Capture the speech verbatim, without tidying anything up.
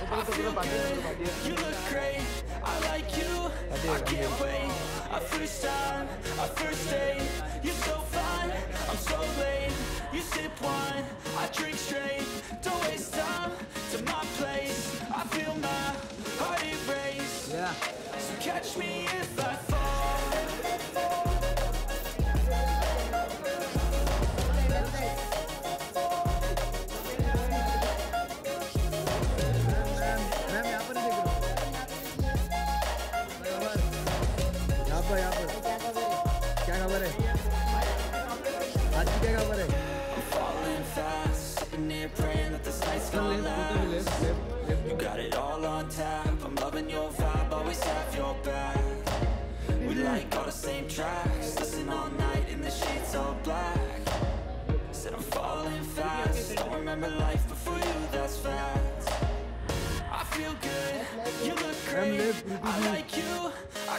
I feel good, you look great, I like you, I can't wait. A first time, a first date, you're so fine, I'm so late. You sip wine, I drink straight, don't waste time to my place. I feel my heart erase, yeah. So catch me if I fall. I'm falling fast, sitting here praying that this night's gonna last. You got it all on tap, I'm loving your vibe, always have your back. We like all the same tracks, listen all night in the sheets all black. Said I'm falling fast, don't remember life before you, that's fact. I feel good, you look great, I like you, I